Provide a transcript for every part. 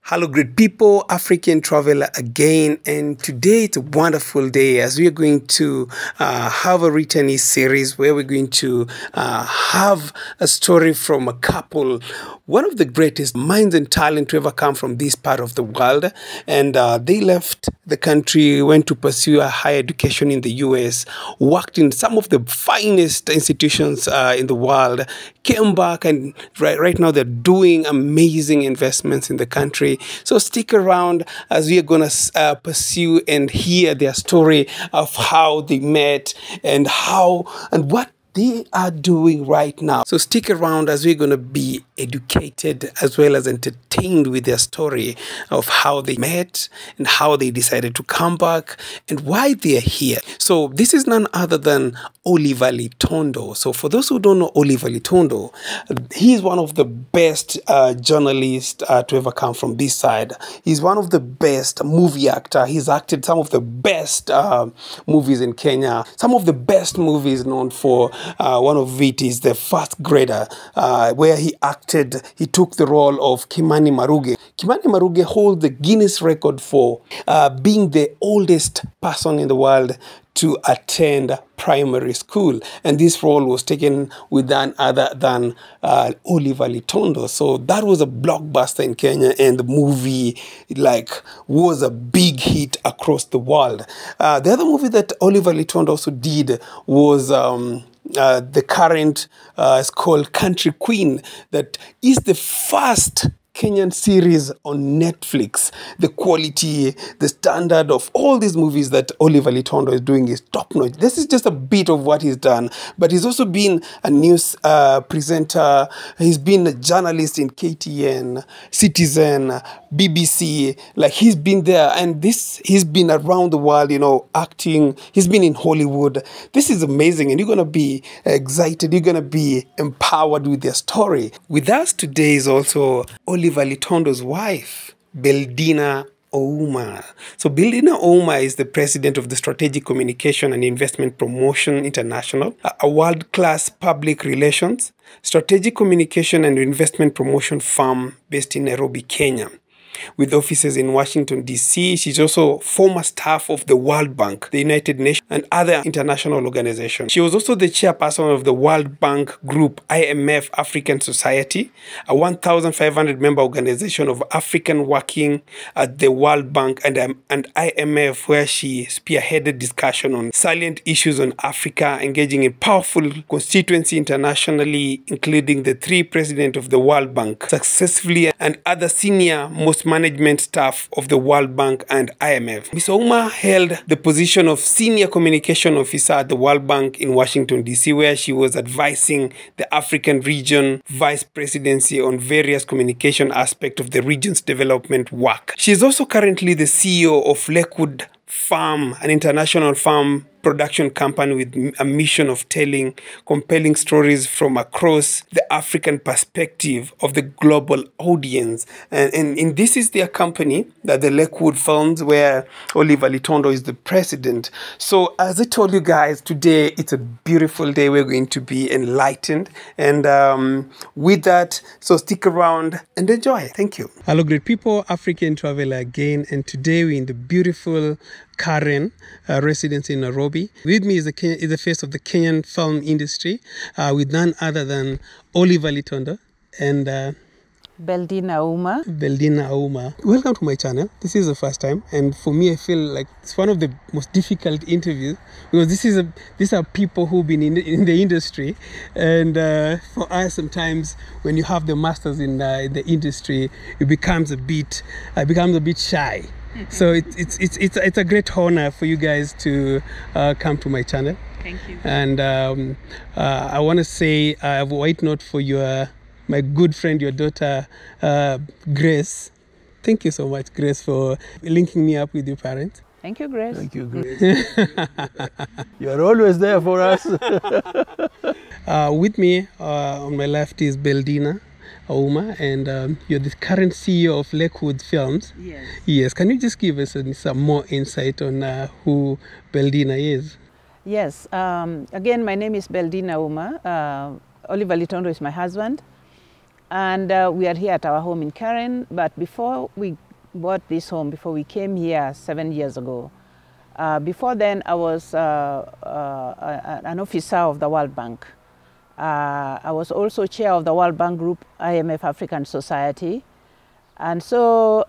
Hello, great people, African traveler again, and today it's a wonderful day as we are going to have a returnee series where we're going to have a story from a couple, one of the greatest minds and talent to ever come from this part of the world, and they left the country, went to pursue a higher education in the US, worked in some of the finest institutions in the world, came back, and right now they're doing amazing investments in the country. So stick around as we are going to pursue and hear their story of how they met and what they are doing right now. So stick around as we're going to be educated as well as entertained with their story of how they met and how they decided to come back and why they're here. So this is none other than Oliver Litondo. So for those who don't know Oliver Litondo, he's one of the best journalists to ever come from this side. He's one of the best movie actor. He's acted some of the best movies in Kenya. Some of the best movies known for, one of it is The First Grader, where he took the role of Kimani Maruge. Kimani Maruge holds the Guinness record for being the oldest person in the world to attend primary school, and this role was taken with none other than Oliver Litondo. So that was a blockbuster in Kenya, and the movie was a big hit across the world. The other movie that Oliver Litondo also did was the current, it's called Country Queen, that is the first Kenyan series on Netflix. The quality, the standard of all these movies that Oliver Litondo is doing is top-notch. This is just a bit of what he's done, but he's also been a news presenter. He's been a journalist in KTN, Citizen, BBC. He's been there, and he's been around the world, acting. He's been in Hollywood. This is amazing, and you're going to be excited. You're going to be empowered with their story. With us today is also Oliver Litondo's wife, Beldina Auma. So Beldina Auma is the president of the Strategic Communication and Investment Promotion International, a world-class public relations, strategic communication and investment promotion firm based in Nairobi, Kenya, with offices in Washington, D.C. She's also former staff of the World Bank, the United Nations, and other international organizations. She was also the chairperson of the World Bank Group IMF African Society, a 1,500 member organization of African working at the World Bank and IMF, where she spearheaded discussion on salient issues on Africa, engaging in powerful constituency internationally, including the 3 presidents of the World Bank successfully and other senior most management staff of the World Bank and IMF. Ms. Auma held the position of Senior Communication Officer at the World Bank in Washington, D.C., where she was advising the African region Vice Presidency on various communication aspects of the region's development work. She is also currently the CEO of Lakewood Farm, an international farm production company with a mission of telling compelling stories from across the African perspective of the global audience. And this is their company, that the Lakewood Farms, where Oliver Litondo is the president. So as I told you guys, today it's a beautiful day. We're going to be enlightened. And with that, so stick around and enjoy. Thank you. Hello, great people, African traveler again. And today we're in the beautiful Caine residence in Nairobi. With me is the face of the Kenyan film industry, with none other than Oliver Litondo and Beldina Auma. Beldina Auma. Welcome to my channel. This is the first time, and for me, I feel like it's one of the most difficult interviews because these are people who've been in the industry, and for us, sometimes when you have the masters in the industry, it becomes a bit shy. So it's a great honor for you guys to come to my channel. Thank you. And I want to say I have a white note for my good friend, your daughter, Grace. Thank you so much, Grace, for linking me up with your parents. Thank you, Grace. Thank you, Grace. You're always there for us. With me on my left is Beldina Auma, and you're the current CEO of Lakewood Films. Yes. Yes. Can you just give us some more insight on who Beldina is? Yes. Again, my name is Beldina Auma. Oliver Litondo is my husband. And we are here at our home in Caine. But before we bought this home, before we came here 7 years ago, before then I was an officer of the World Bank. I was also chair of the World Bank Group IMF African Society. And so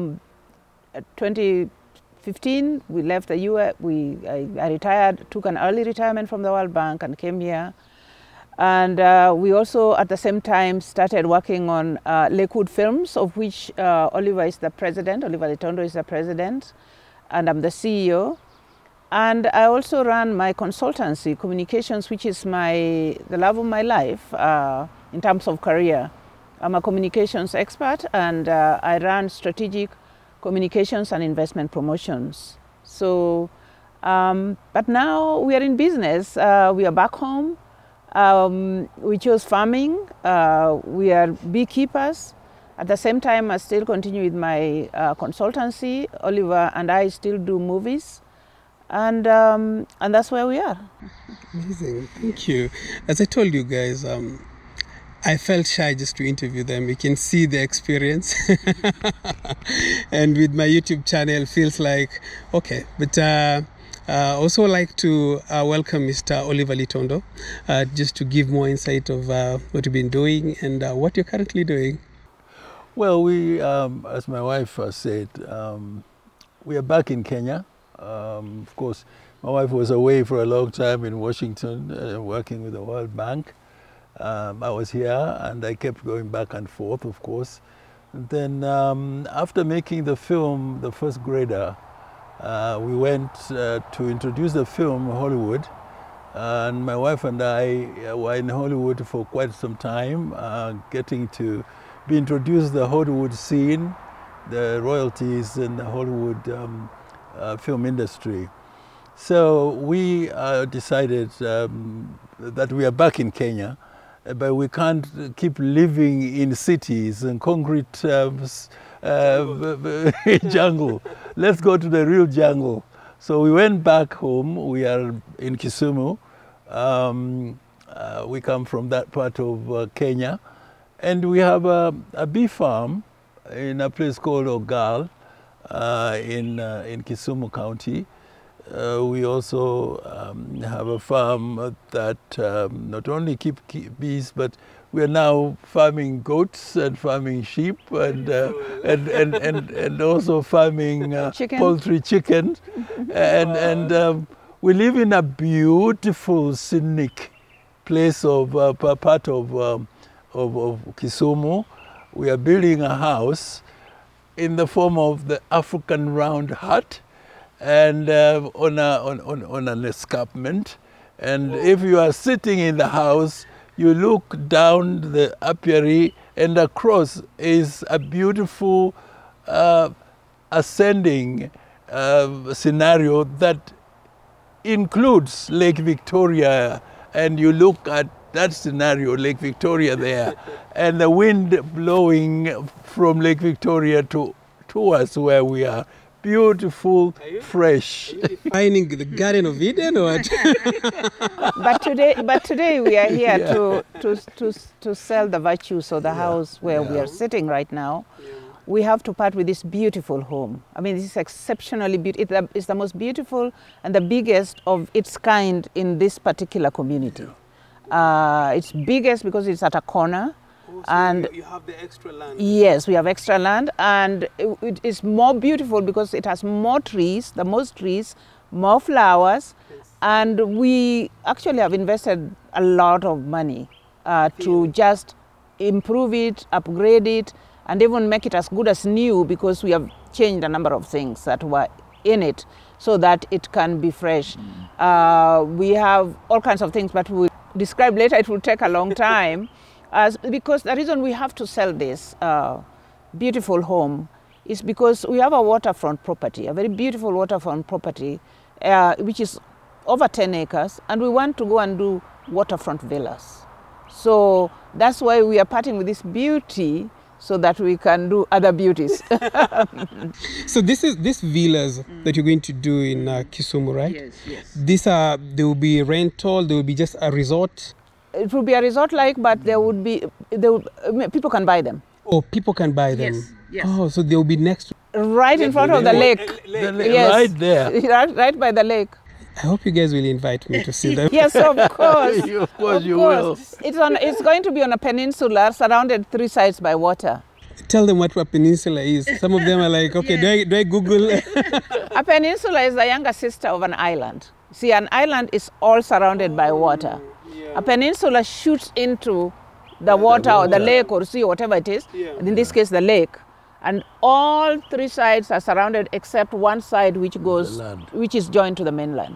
2015, we left the US, I retired, took an early retirement from the World Bank and came here. And we also, at the same time, started working on Lakewood Films, of which Oliver is the president, Oliver Litondo is the president, and I'm the CEO. And I also run my consultancy, communications, which is the love of my life in terms of career. I'm a communications expert, and I run strategic communications and investment promotions. So, but now we are in business. We are back home. We chose farming. We are beekeepers. At the same time, I still continue with my consultancy. Oliver and I still do movies. And that's where we are. Amazing, thank you. As I told you guys, I felt shy just to interview them. You can see the experience. And with my YouTube channel, feels like, okay. But also like to welcome Mr. Oliver Litondo, just to give more insight of what you've been doing and what you're currently doing. Well, we, as my wife said, we are back in Kenya. Of course, my wife was away for a long time in Washington, working with the World Bank. I was here and I kept going back and forth, of course. And then after making the film, The First Grader, we went to introduce the film in Hollywood. And my wife and I were in Hollywood for quite some time, getting to be introduced to the Hollywood scene, the royalties in the Hollywood film industry. So we decided that we are back in Kenya, but we can't keep living in cities and concrete jungle. Let's go to the real jungle. So we went back home. We are in Kisumu. We come from that part of Kenya. And we have a bee farm in a place called Ogal in Kisumu County. We also have a farm that not only keep bees, but we are now farming goats and farming sheep and also farming poultry, chicken. And we live in a beautiful scenic place of part of Kisumu. We are building a house in the form of the African round hut, and on an escarpment. And if you are sitting in the house, you look down the apiary, and across is a beautiful ascending scenario that includes Lake Victoria. And you look at that scenario, Lake Victoria there, and the wind blowing from Lake Victoria to us where we are. Beautiful, fresh. Finding the Garden of Eden or what? But today we are here to sell the virtues of the house where we are sitting right now. We have to part with this beautiful home. I mean, this is exceptionally beautiful. It's the most beautiful and the biggest of its kind in this particular community. It's biggest because it's at a corner. So and you have the extra land. Yes, we have extra land, and it is more beautiful because it has more trees, the most trees, more flowers, and we actually have invested a lot of money to just improve it, upgrade it, and even make it as good as new, because we have changed a number of things that were in it so that it can be fresh. We have all kinds of things, but we'll describe later. It will take a long time. Because the reason we have to sell this beautiful home is because we have a waterfront property, a very beautiful waterfront property, which is over 10 acres, and we want to go and do waterfront villas. So that's why we are parting with this beauty so that we can do other beauties. So these villas that you're going to do in Kisumu, right? Yes, yes. They will be rental, they will be just a resort? It would be a resort-like, but people can buy them. Oh, people can buy them. Yes, yes. Oh, so they'll be next. Right in front of the lake. Yes. Right there. Right by the lake. I hope you guys will invite me to see them. Yes, of course. Of course you will. It's going to be on a peninsula surrounded 3 sides by water. Tell them what a peninsula is. Some of them are like, okay, do I Google? A peninsula is the younger sister of an island. See, an island is all surrounded by water. A peninsula shoots into the water or the lake or sea or whatever it is, and in this case the lake. And all 3 sides are surrounded except one side which is joined to the mainland.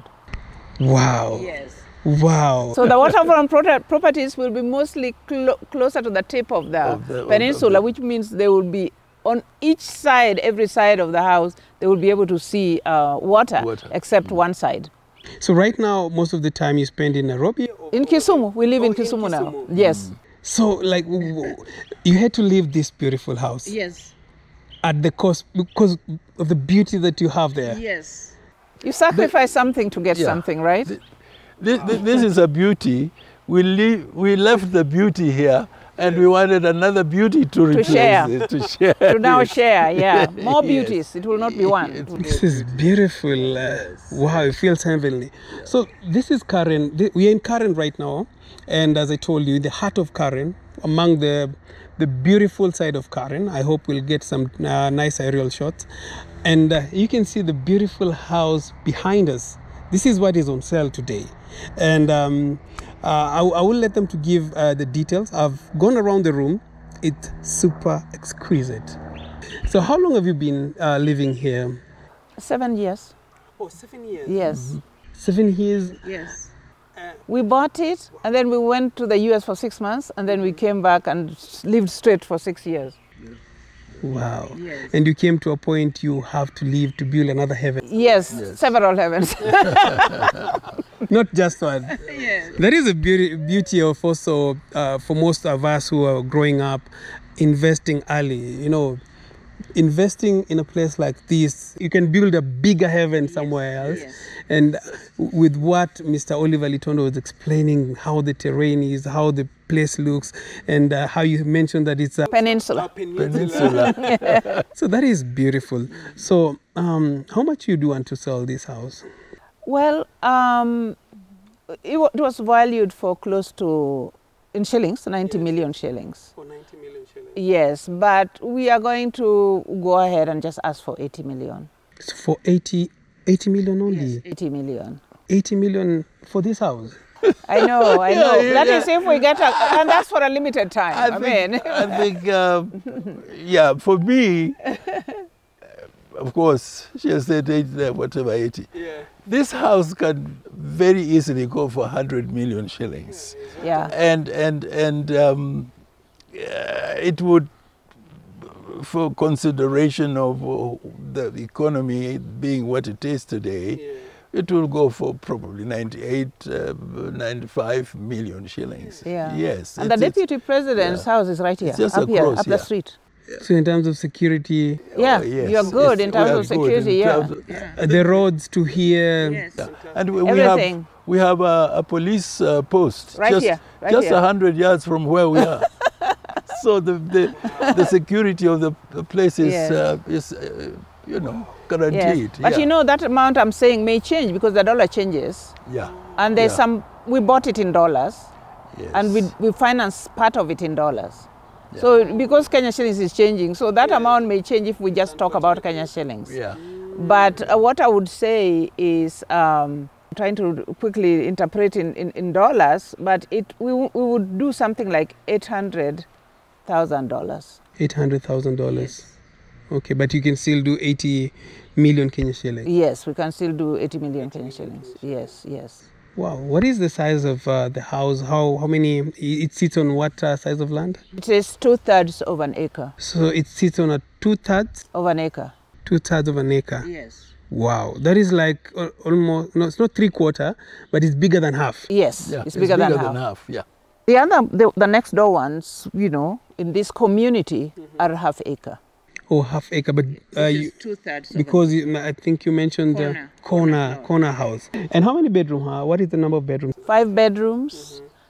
Wow. Yes. Wow. So the waterfront properties will be mostly closer to the tip of the peninsula, which means they will be on each side, every side of the house, they will be able to see water except one side. So right now, most of the time you spend in Nairobi? In Kisumu. We live in Kisumu now. Yes. So like you had to leave this beautiful house. Yes. At the cost because of the beauty that you have there. Yes. You sacrifice something to get something, right? This is a beauty. We left the beauty here, and we wanted another beauty to replace it. To share. To now share, yeah. More beauties. It will not be one. This is beautiful. Wow, it feels heavenly. So this is Karen. We are in Karen right now. And as I told you, in the heart of Karen, among the beautiful side of Karen. I hope we'll get some nice aerial shots. And you can see the beautiful house behind us. This is what is on sale today. And I will let them to give the details. I've gone around the room. It's super exquisite. So how long have you been living here? 7 years. Oh, 7 years? Yes. Mm-hmm. 7 years? Yes. We bought it, and then we went to the US for 6 months, and then we came back and lived straight for 6 years. Wow. Yes. And you came to a point you have to leave to build another heaven. Yes. Several heavens. Not just one. Yes. That is a beauty of also, for most of us who are growing up, investing early, you know, investing in a place like this, you can build a bigger heaven somewhere else. Yes. And with what Mr. Oliver Litondo was explaining, how the terrain is, how the place looks, and how you mentioned that it's a peninsula. Peninsula. So that is beautiful. So how much you do want to sell this house? Well, it was valued for close to, in shillings, 90 million shillings. For 90 million shillings? Yes, but we are going to go ahead and just ask for 80 million. So for 80 million only? Yes, 80 million. 80 million for this house? I know. That is if we get and that's for a limited time. I think, yeah, for me, of course, she has said 80, whatever, 80. Yeah. This house can very easily go for 100 million shillings. Yeah. And it would, for consideration of the economy being what it is today, it will go for probably 98, 95 million shillings. Yeah. Yes. And the deputy president's house is right here, up here, up the street. So in terms of security, yes, you're good in terms of security. The roads to here, yes. And we have a police post right here, just 100 yards from where we are. So the security of the place is you know, guaranteed. Yes. But you know, that amount I'm saying may change because the dollar changes. Yeah. And there's we bought it in dollars, and we finance part of it in dollars. Yeah. So because Kenya shillings is changing, so that amount may change if we just talk about Kenya shillings. Yeah. But what I would say is, trying to quickly interpret in dollars, but we would do something like $800,000. $800,000. Yes. Okay, but you can still do 80 million Kenya shillings. Yes, we can still do 80 million Kenya shillings. Yes, yes. Wow, what is the size of the house? How many? It sits on what size of land? It is 2/3 of an acre. So it sits on a 2/3 of an acre. 2/3 of an acre. Yes. Wow, that is like almost, no, it's not 3/4, but it's bigger than half. Yes, it's bigger than half. Yeah. The next door ones, you know, in this community are half acre. Oh, half acre, but because I think you mentioned the corner house. And how many bedrooms? What is the number of bedrooms? 5 bedrooms,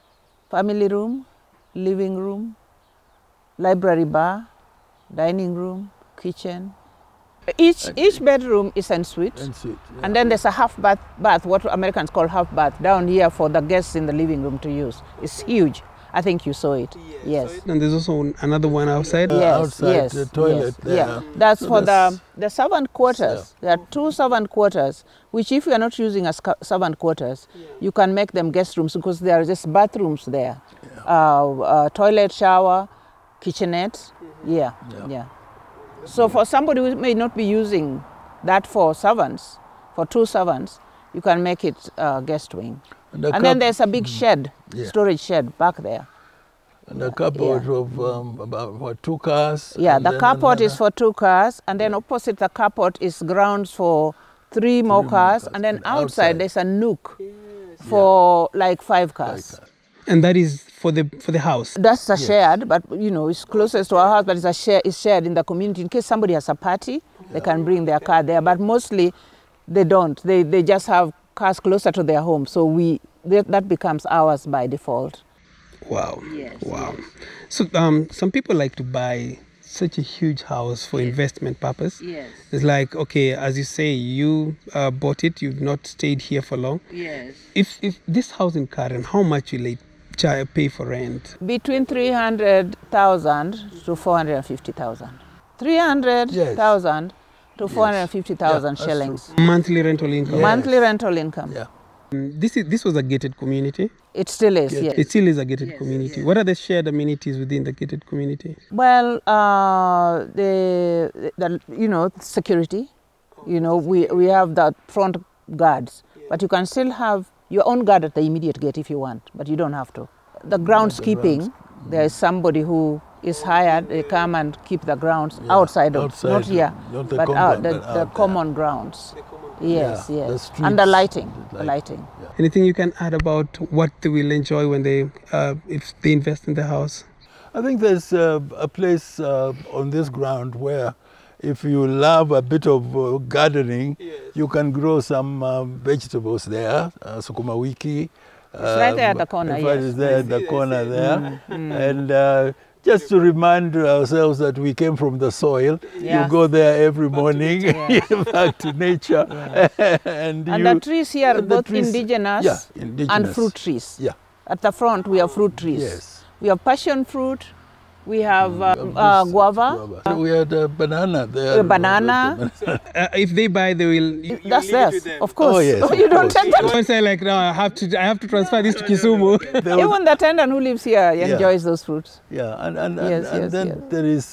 family room, living room, library bar, dining room, kitchen. Each bedroom is en suite. Yeah. And then there's a half bath, what Americans call half bath, down here for the guests in the living room to use. It's huge. I think you saw it. Yes. And there's also another one outside. Outside the toilet. Yes. Yeah. That's so for the servant quarters. There are 2 servant quarters, which if you are not using as servant quarters, you can make them guest rooms because there are just bathrooms there. Toilet, shower, kitchenette. Yeah. So for somebody who may not be using that for servants, for 2 servants, you can make it guest wing. And then there's a big shed, storage shed back there. And a carport of about 2 cars. Yeah, the carport is for 2 cars, and then opposite the carport is grounds for 3 more cars, and then outside there's a nook for like 5 cars. And that is for the house. That's a shared, but you know it's closest to our house, but it's shared in the community. In case somebody has a party, they can bring their car there, but mostly they don't. They just have cars closer to their home, so that becomes ours by default. Wow. Yes. Wow. So some people like to buy such a huge house for investment purpose. Yes. It's like, okay, as you say, you bought it, you've not stayed here for long. Yes. If this house in Caine, how much will it pay for rent? Between 300,000 to 450,000. 300,000 to 450,000 shillings. Monthly rental income. Monthly rental income. Yeah. This was a gated community. It still is. Yes. It still is a gated community. What are the shared amenities within the gated community? Well, security. You know, we have the front guards, but you can still have your own guard at the immediate gate if you want, but you don't have to. The groundskeeping, there is somebody who is hired. They come and keep the grounds outside, not here, but out the common grounds. Yes. And the lighting. Anything you can add about what they will enjoy when if they invest in the house? I think there's a place on this ground where if you love a bit of gardening, you can grow some vegetables there, sukuma wiki. It's right there at the corner, It's there at the corner there. And just to remind ourselves that we came from the soil, you go there every morning, back to nature. And the trees here are both indigenous and fruit trees. Yeah. At the front, we have fruit trees. Yes. We have passion fruit. We have guava. We had a banana there. Banana. If they buy, they will. That's theirs, of course. Oh, yes. You don't take that. Don't say like, no, I have to transfer this to Kisumu. Even the tenant who lives here enjoys those fruits. Yeah, and then there is.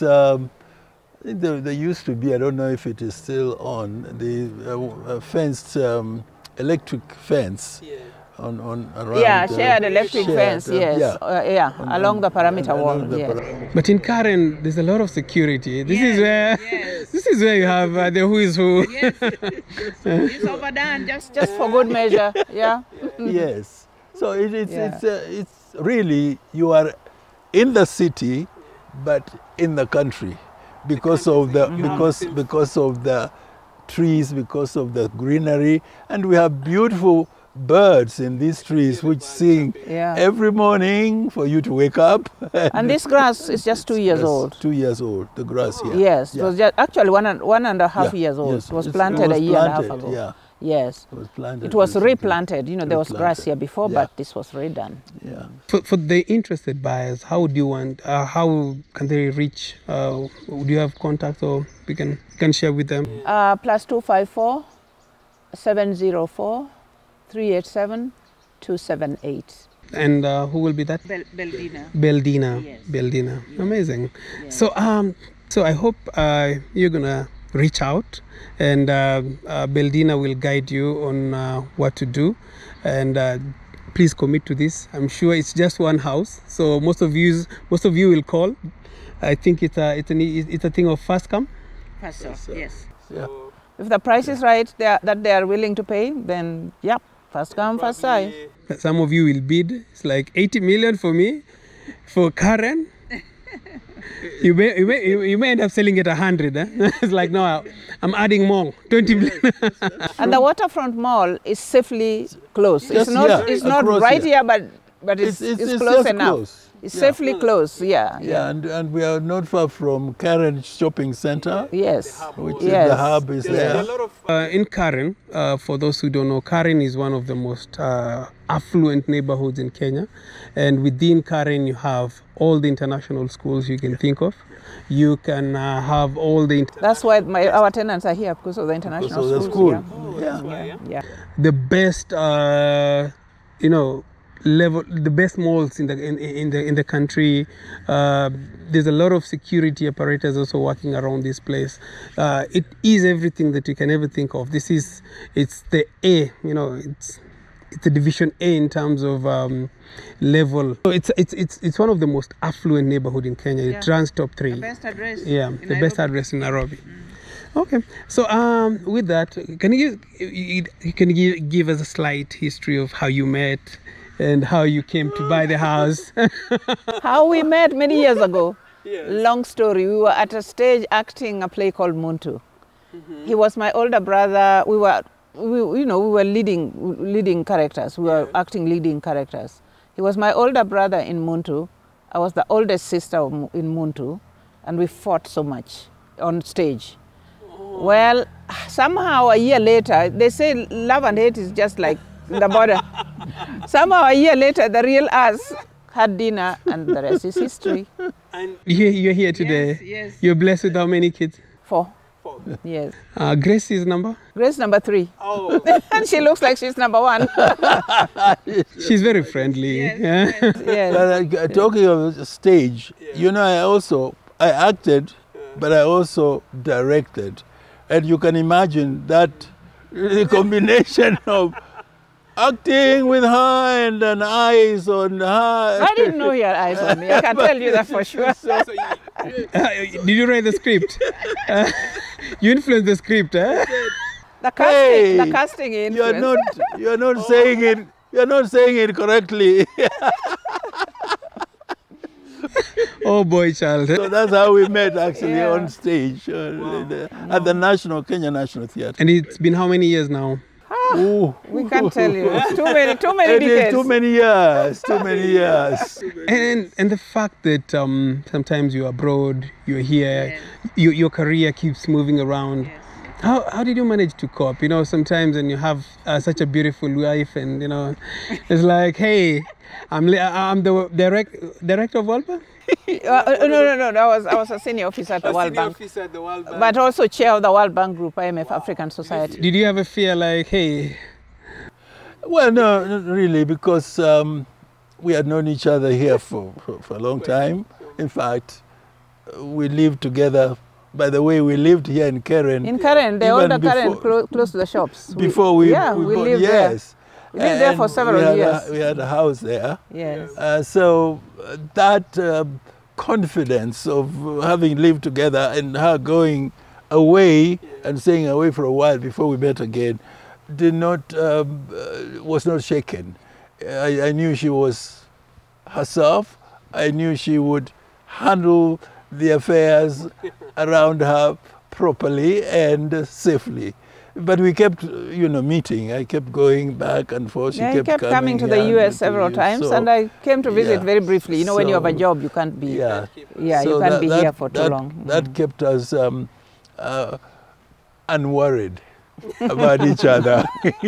There used to be. I don't know if it is still on the fenced electric fence. Around shared electric fence, along the perimeter wall. But in Caine, there's a lot of security. This is where you have the who is who. It's overdone just for good measure. Yeah. Yes. So it's really you are in the city, but in the country, because of the because of the trees, because of the greenery, and we have beautiful birds in these trees which sing every morning for you to wake up. And this grass is just 2 years old. 2 years old, the grass here. Yes, it was just actually one and a half years old. Yes. It was planted a year and a half ago. Yeah. Yes. It was planted. It was replanted. You know, there was grass here before, but this was redone. Yeah. For the interested buyers, how do you want? How can they reach? Do you have contact, or we can share with them? +254 704 387 278. And who will be that? Beldina. Beldina. Yes. Beldina. Yes. Amazing. Yes. So I hope you're gonna reach out, and Beldina will guide you on what to do, and please commit to this. I'm sure it's just one house, so most of you will call. I think it's a thing of first come. First serve. Yes. Yeah. If the price is right, that they are willing to pay, then first come, first serve. Some of you will bid. It's like 80 million for me, for Caine. You may end up selling it 100. It's like, no, I'm adding more, 20 million. And the waterfront mall is safely close. It's not right here, but But it's close enough. Close. It's safely close, Yeah, and we are not far from Caine shopping center. Yes. Which is the hub is there. A lot of in Caine, for those who don't know, Caine is one of the most affluent neighborhoods in Kenya, and within Caine you have all the international schools you can think of. You can have all the. That's why our tenants are here, because of the international schools. The school. Yeah. The best, level, the best malls in the country. There's a lot of security apparatus also working around this place. It is everything that you can ever think of. It's the A, it's a division A in terms of level. So it's one of the most affluent neighborhood in Kenya. It runs top 3. The best address. Yeah, the best address in Nairobi. Okay, so with that, can you give us a slight history of how you met and how you came to buy the house? How we met many years ago. Yes. Long story. We were at a stage acting a play called Muntu. Mm-hmm. He was my older brother. We were leading characters. We were acting leading characters. He was my older brother in Muntu. I was the oldest sister in Muntu, and we fought so much on stage. Oh. Well, somehow a year later, they say love and hate is just like the border. Somehow a year later, the real us had dinner, and the rest is history. And you're here today. Yes. You're blessed with how many kids? 4. Yes. Grace is number? Grace number 3. Oh. And she looks like she's number 1. She's very friendly. Yes. Talking of stage, I acted, but I also directed. And you can imagine that combination of acting with her and an eyes on her. I didn't know you had eyes on me. I can tell you that for sure. Did you write the script? You influenced the script, eh? The casting influence. You're not saying it. You're not saying it correctly. Oh boy, child. So that's how we met actually on stage at the Kenya National Theatre. And it's been how many years now? We can't tell you. It's too many decades. It is too many years. And the fact that sometimes you're abroad, you're here, your career keeps moving around. Yes. How did you manage to cope? Sometimes when you have such a beautiful wife, and it's like, hey, I'm the director of World Bank. No. I was a senior officer at the World Bank. But also chair of the World Bank Group, IMF African Society. Did you ever feel like, hey? Well, no, not really, because we had known each other here for a long time. In fact, we lived together. By the way, we lived here in Caine. In Caine, the older Caine, close to the shops. Before we lived there. We lived there for several years. We had a house there. Yes. So that confidence of having lived together and her going away and staying away for a while before we met again was not shaken. I knew she was herself. I knew she would handle the affairs around her properly and safely. But we kept, meeting. I kept going back and forth. She kept coming to the US several times, and I came to visit very briefly. When you have a job, you can't be. So you can't be here for too long. That kept us unworried about each other.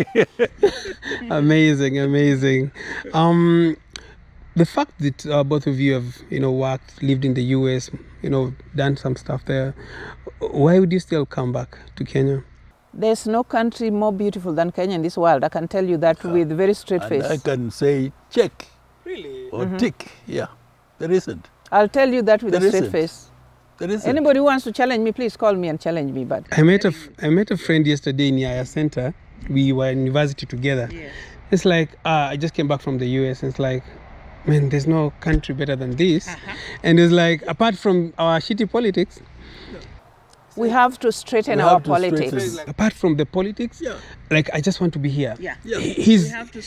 Amazing. The fact that both of you have, worked, lived in the US, done some stuff there, why would you still come back to Kenya? There's no country more beautiful than Kenya in this world. I can tell you that with a very straight face. I can say check. Really? Or tick. Yeah. There isn't. I'll tell you that with a straight face. There isn't. Anybody who wants to challenge me, please call me and challenge me. But I met a friend yesterday in Yaya Center. We were in university together. Yes. It's like, I just came back from the US. It's like, man, there's no country better than this. And it's like, apart from our shitty politics, we have to straighten our politics. Apart from the politics, like, I just want to be here. He's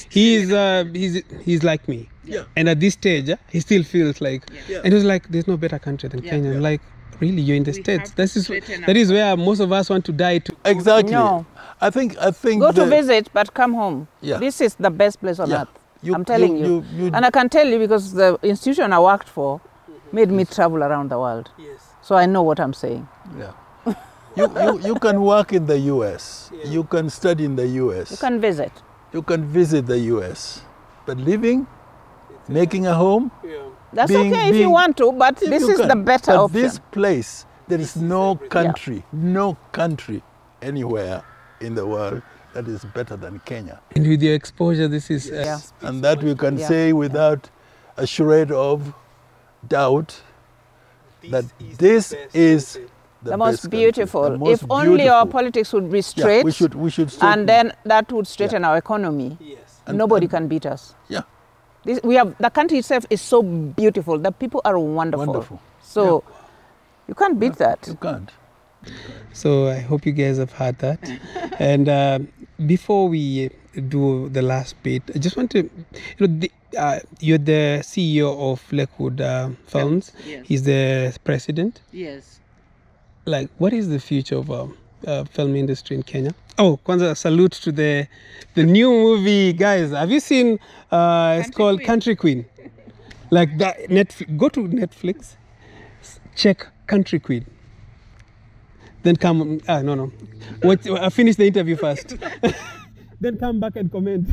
like me. And at this stage, he still feels like, and it's like, there's no better country than Kenya. I'm like, really, you're in the States. That is where most of us want to die to. Exactly. No. I think go to visit, but come home. This is the best place on earth. I'm telling you. And I can tell you because the institution I worked for made me travel around the world. Yes. So I know what I'm saying. Yeah. You can work in the US. Yeah. You can study in the US. You can visit. You can visit the US. But living, making a home, that's okay if you want to, but this is the better option. This place, there is no country anywhere in the world that is better than Kenya. And with your exposure, this is... And that we can say without a shred of doubt that this is the most beautiful. If only our politics would be straight, we should and then that would straighten our economy. Yes. Nobody can beat us. Yeah. The country itself is so beautiful. The people are wonderful. So you can't beat that. You can't. So I hope you guys have heard that. And before we do the last bit, I just want to, you're the CEO of Lakewood Films. Yes. He's the president. Yes. Like, what is the future of film industry in Kenya? Oh, Kwanzaa, salute to the new movie, guys. Have you seen? It's called Country Queen. Like that. Netflix. Go to Netflix. Check Country Queen. Then come. No. I finish the interview first. Then come back and comment.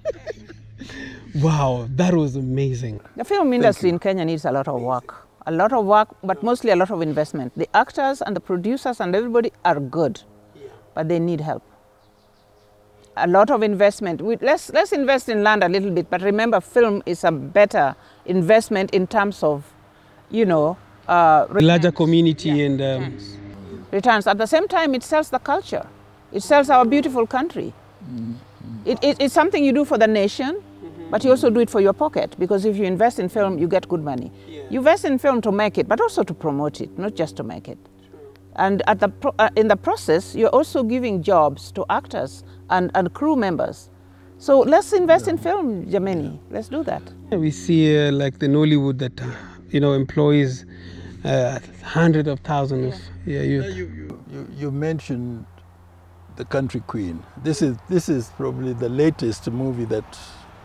Wow, that was amazing. The film industry in Kenya needs a lot of work. A lot of work, but mostly a lot of investment. The actors and the producers and everybody are good, but they need help. A lot of investment. Let's invest in land a little bit, but remember, film is a better investment in terms of, larger community and returns. At the same time, it sells the culture. It sells our beautiful country. It's something you do for the nation, but you also do it for your pocket, because if you invest in film, you get good money. You invest in film to make it, but also to promote it, not just to make it. And in the process, you're also giving jobs to actors and crew members. So let's invest in film, Jameni. Let's do that. We see like the Nollywood that employs hundreds of thousands of You mentioned the Country Queen. This is probably the latest movie that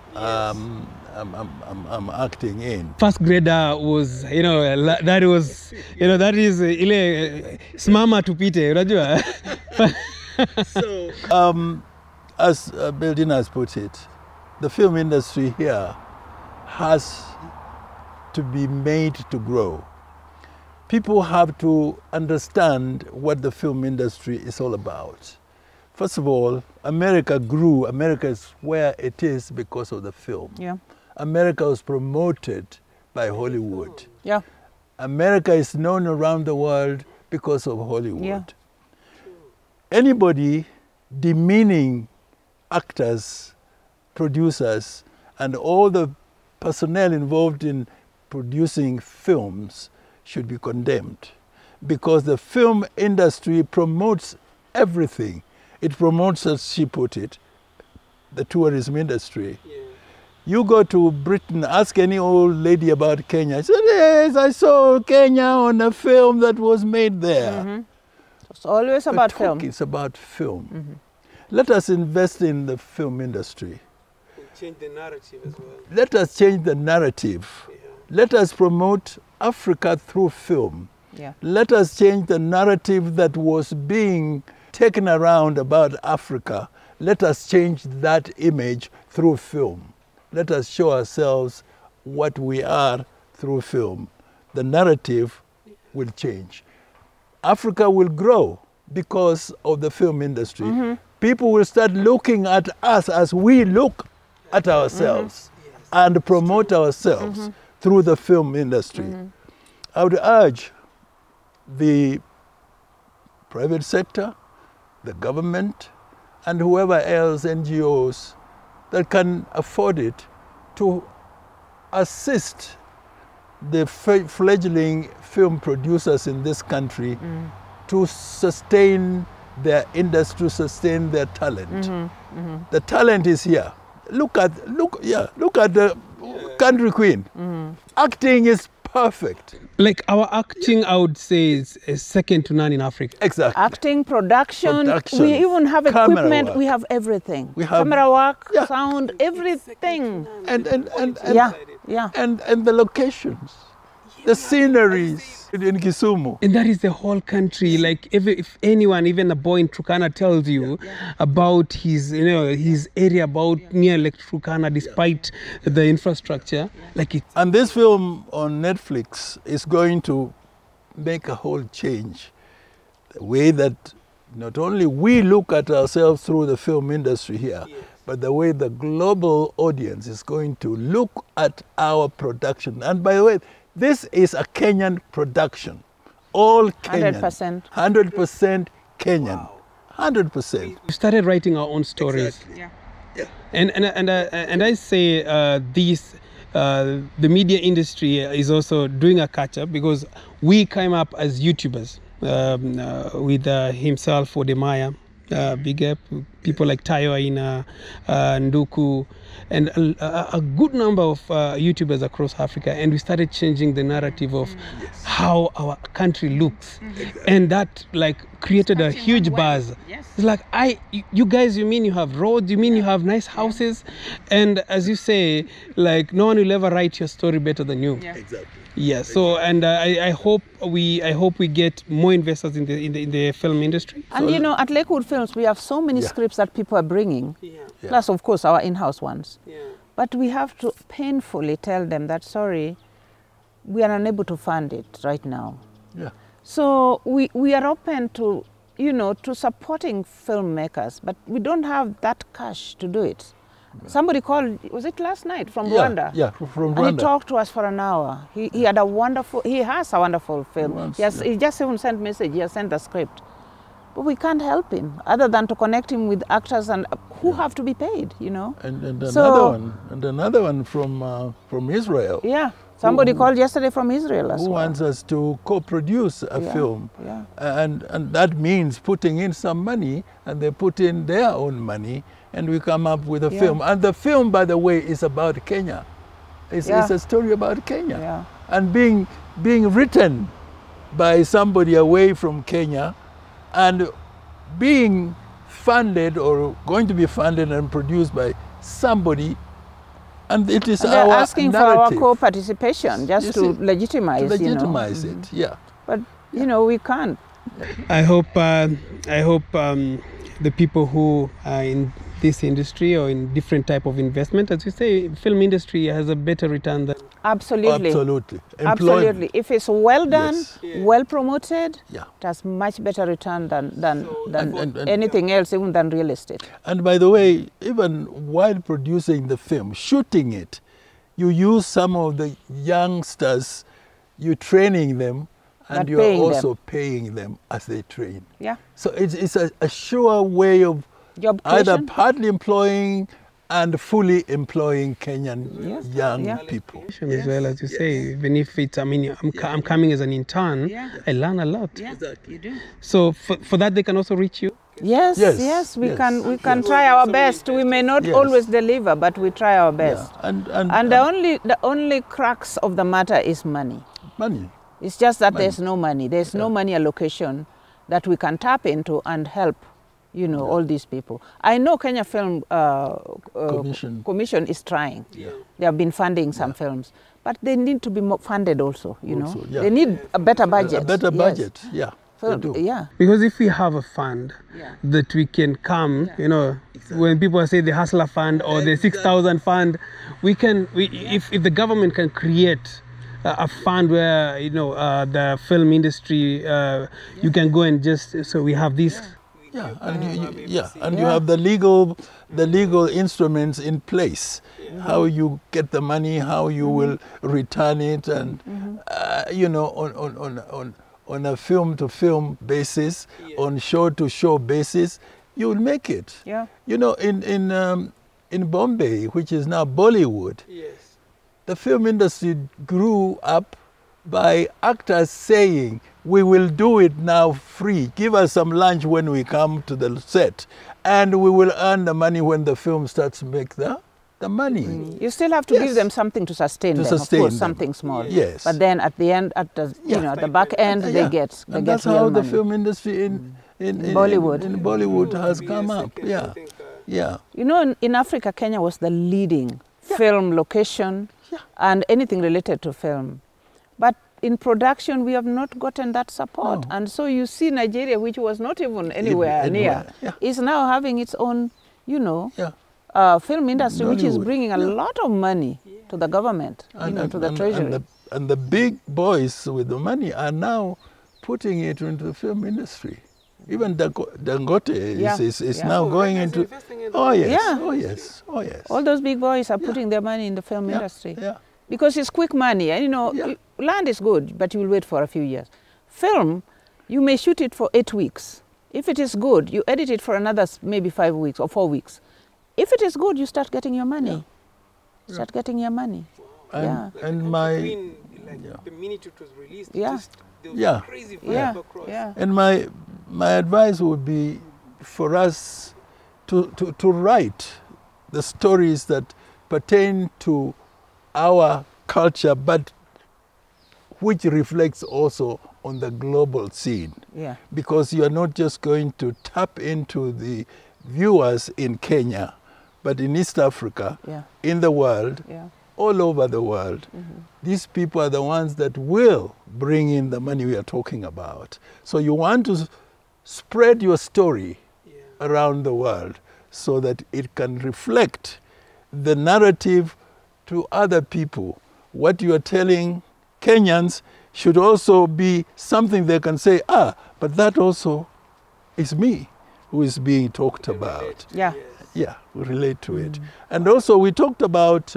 I'm acting in. First grader was, that is ile smama tupite, unajua. So, as Beldina has put it, the film industry here has to be made to grow. People have to understand what the film industry is all about. First of all, America grew. America is where it is because of the film. Yeah. America was promoted by Hollywood. Yeah. America is known around the world because of Hollywood. Yeah. Anybody demeaning actors, producers, and all the personnel involved in producing films should be condemned, because the film industry promotes everything. It promotes, as she put it, the tourism industry. Yeah. You go to Britain, ask any old lady about Kenya. She said, yes, I saw Kenya on a film that was made there. It's always about film. It's about film. Let us invest in the film industry. And change the narrative as well. Let us change the narrative. Yeah. Let us promote Africa through film. Yeah. Let us change the narrative that was being taken around about Africa. Let us change that image through film. Let us show ourselves what we are through film. The narrative will change. Africa will grow because of the film industry. People will start looking at us as we look at ourselves and promote ourselves through the film industry. I would urge the private sector, the government, and whoever else, NGOs, that can afford it, to assist the fledgling film producers in this country to sustain their industry, sustain their talent. The talent is here. Look at the Country Queen. Acting is perfect. Like our acting, I would say, is second to none in Africa. Exactly. Acting, production, we even have equipment, we have everything. We have camera work, sound, everything. And the locations, the sceneries in Kisumu. And that is the whole country. Like if anyone, even a boy in Turkana tells you about his, his area, about near Lake Turkana, despite the infrastructure, like it. And this film on Netflix is going to make a whole change. The way that not only we look at ourselves through the film industry here, but the way the global audience is going to look at our production. And by the way, this is a Kenyan production. All Kenyan. 100%. 100% Kenyan. Wow. 100%. We started writing our own stories. Exactly. Yeah. And I say the media industry is also doing a catch-up, because we came up as YouTubers with himself, Odemaya, big up, people like Tayo Aina, Nduku, and a good number of YouTubers across Africa, and we started changing the narrative of how our country looks, and that like created a huge buzz. It's like, you guys, you mean you have roads, you mean you have nice houses, and as you say, like no one will ever write your story better than you. Exactly. Yeah. So, and I hope we get more investors in the film industry. And so, at Lakewood Films, we have so many scripts that people are bringing, plus of course our in-house ones. But we have to painfully tell them that, sorry, we are unable to fund it right now. So we are open to, to supporting filmmakers, but we don't have that cash to do it. Somebody called, was it last night, from Rwanda? Yeah, from Rwanda. And he talked to us for an hour. He has a wonderful film. He just even sent message, he has sent the script. But we can't help him, other than to connect him with actors and who have to be paid, And another one from Israel. Yeah, somebody called yesterday from Israel as well. Who wants us to co-produce a film. And that means putting in some money, and they put in their own money, and we come up with a film. And the film, by the way, is about Kenya. It's a story about Kenya. And being written by somebody away from Kenya, and being funded or going to be funded and produced by somebody, and it is they're our asking narrative. For our co-participation just to legitimize, it. Yeah. But we can't. I hope the people who are in this industry or in different type of investment, as you say, film industry has a better return than... Absolutely. Absolutely. Absolutely. If it's well done, well promoted, it has much better return than anything else, even than real estate. And by the way, even while producing the film, shooting it, you use some of the youngsters, you're training them, and you're also paying them as they train. Yeah. So it's a sure way of either partly employing and fully employing Kenyan young people. As well, as you say, even if it's, I'm coming as an intern, I learn a lot. Yeah, exactly. You do. So for that, they can also reach you? Yes, we can try our best. We may not always deliver, but we try our best. And the only crux of the matter is money. Money. It's just that there's no money. There's no money allocation that we can tap into and help, all these people. I know Kenya Film Commission is trying. They have been funding some films, but they need to be more funded also, They need a better budget. A better budget, Because if we have a fund that we can come, when people say the Hustler Fund or the 6,000 Fund, if the government can create a fund where the film industry you can go and so we have this. And you have the legal instruments in place. How you get the money, how you will return it, and on a film-to-film basis, on show-to-show basis, you will make it. In Bombay, which is now Bollywood. The film industry grew up by actors saying, we will do it now free. Give us some lunch when we come to the set, and we will earn the money when the film starts to make the the money. You still have to give them something to sustain them, of course, something small. Yes. But then at the end, at the at the back end, they get and that's how the money. film industry in Bollywood has come up. Yeah. Yeah. You know, in Africa, Kenya was the leading film location and anything related to film. But in production, we have not gotten that support. No. And so you see Nigeria, which was not even anywhere near, is now having its own, you know, film industry, which is bringing a lot of money to the government, to the treasury. And the big boys with the money are now putting it into the film industry. Even Dangote is now going into. Oh yes. All those big boys are putting their money in the film industry. Yeah. Because it's quick money. And, you know, land is good, but you will wait for a few years. Film, you may shoot it for 8 weeks. If it is good, you edit it for another maybe 5 weeks or 4 weeks. If it is good, you start getting your money. Start getting your money. And the minute it was released, crazy vibe across. And my advice would be for us to write the stories that pertain to our culture, but which reflects also on the global scene. Yeah. Because you are not just going to tap into the viewers in Kenya, but in East Africa, in the world, all over the world. These people are the ones that will bring in the money we are talking about. So you want to spread your story around the world so that it can reflect the narrative to other people. What you are telling Kenyans should also be something they can say, but that also is me who is being talked about. Yeah, we relate to it. And also we talked about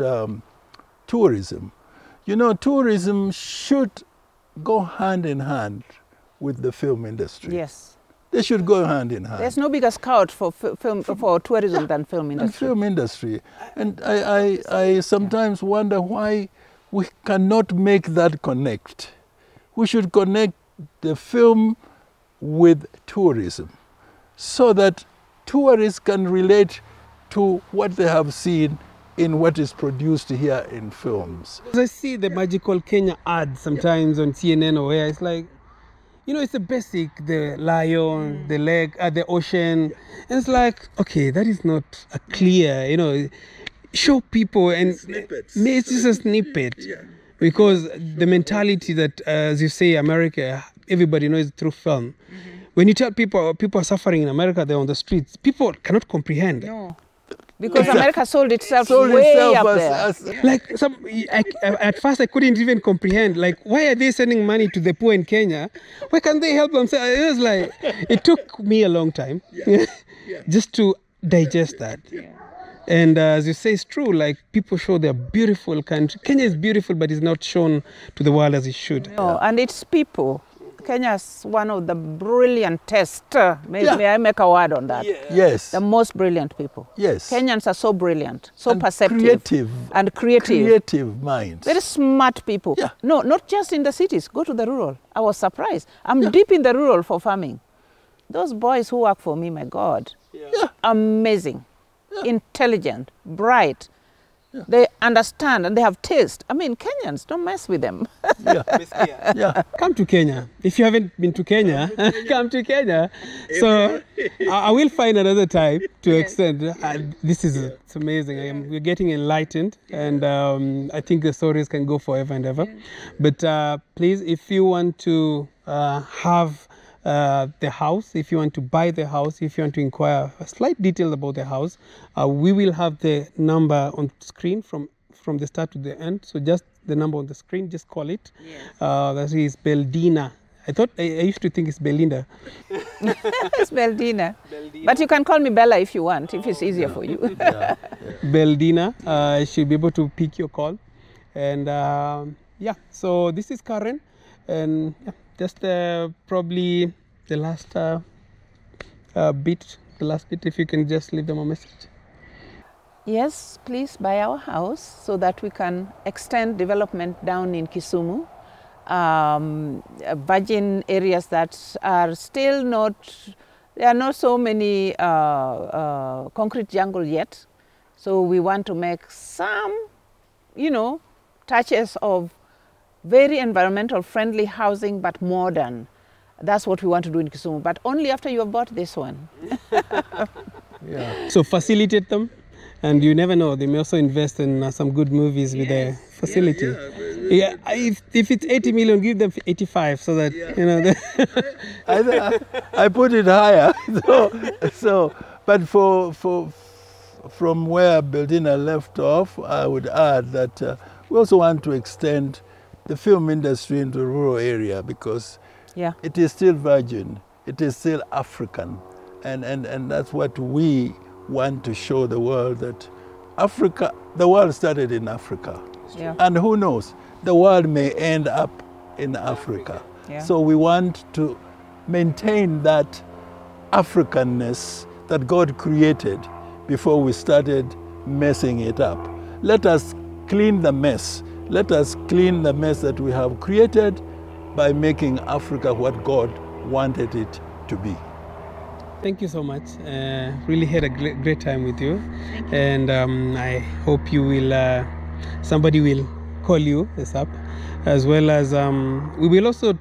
tourism. You know, tourism should go hand in hand with the film industry. Yes. They should go hand in hand. There's no bigger scout for tourism than film industry. And film industry. And I sometimes wonder why we cannot make that connect. We should connect the film with tourism so that tourists can relate to what they have seen in what is produced here in films. I see the magical Kenya ad sometimes on CNN or where it's like, you know, it's the basic, the lion, the lake, the ocean. And it's like, okay, that is not a clear, you know, show people and snippets. It's just a snippet. Because the mentality that, as you say, America, everybody knows through film. When you tell people are suffering in America, they're on the streets, people cannot comprehend. No. Because America sold itself way up there. Like at first I couldn't even comprehend. Like, why are they sending money to the poor in Kenya? Why can't they help themselves? It was like, it took me a long time just to digest that. And as you say, it's true. Like, people show their beautiful country. Kenya is beautiful, but it's not shown to the world as it should. No, and it's people. Kenya is one of the brilliantest. May I make a word on that? Yes. The most brilliant people. Yes. Kenyans are so brilliant, so and perceptive. Creative. And creative. Creative minds. Very smart people. No, not just in the cities. Go to the rural. I was surprised. I'm deep in the rural for farming. Those boys who work for me, my God. Amazing. Intelligent. Bright. They understand and they have taste. I mean, Kenyans, don't mess with them. Come to Kenya. If you haven't been to Kenya, come to Kenya. So I will find another time to extend. It's amazing. We're getting enlightened, and I think the stories can go forever and ever. But please, if you want to have the house, if you want to buy the house, if you want to inquire a slight detail about the house, we will have the number on screen from the start to the end. So just the number on the screen, just call it. That is Beldina. I used to think it's Belinda. It's Beldina. But you can call me Bella if you want, if it's easier for you. Beldina, she'll be able to pick your call. And so this is Karen. And just probably the last bit, if you can just leave them a message. Yes, please buy our house so that we can extend development down in Kisumu. Virgin areas that are still not, there are not so many concrete jungle yet. So we want to make some, you know, touches of very environmental friendly housing, but modern. That's what we want to do in Kisumu, but only after you have bought this one. Yeah. So facilitate them, and you never know, they may also invest in some good movies with their facility. Yeah, if it's 80 million, give them 85 so that, you know. I put it higher. But from where Beldina left off, I would add that we also want to extend the film industry into the rural area, because it is still virgin, it is still African. And that's what we want to show the world, that Africa, the world started in Africa. Yeah. And who knows, the world may end up in Africa. Yeah. So we want to maintain that Africanness that God created before we started messing it up. Let us clean the mess. Let us clean the mess that we have created by making Africa what God wanted it to be. Thank you so much. Really had a great time with you. And I hope you will, somebody will call you ASAP, as well as we will also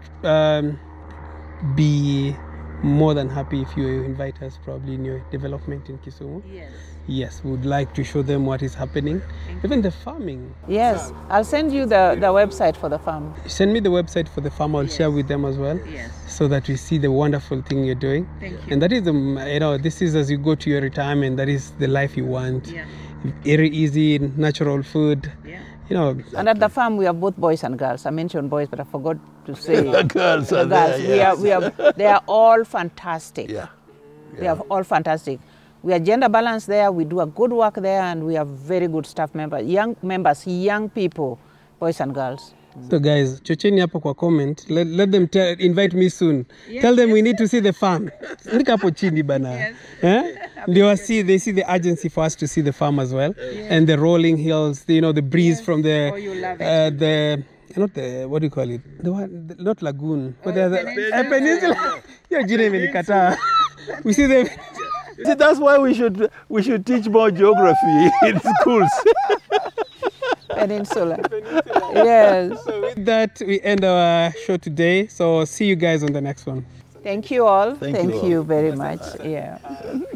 be more than happy if you invite us probably in your development in Kisumu. Yes. Yes, we would like to show them what is happening, even the farming. Yes, I'll send you the website for the farm. Send me the website for the farm. I'll share with them as well, so that we see the wonderful thing you're doing. Thank you. And that is, you know, this is as you go to your retirement, that is the life you want. Very easy, natural food. You know. And at the farm we have both boys and girls. I mentioned boys, but I forgot to say the girls. The girls. They are all fantastic. They are all fantastic. We are gender balanced there. We do a good work there, and we have very good staff members, young people, boys and girls. So guys, chocheni hapo kwa comment. Let them invite me soon. Tell them we need to see the farm. Nika hapo chini bana. They see the urgency for us to see the farm as well, and the rolling hills. You know, the breeze from the not the, what do you call it? The one, not lagoon. What the peninsula. Your jina imenikataa. We see the. See, that's why we should teach more geography in schools. Peninsula. Yes. So with that, we end our show today. So see you guys on the next one. Thank you all. Thank you very much. Yeah.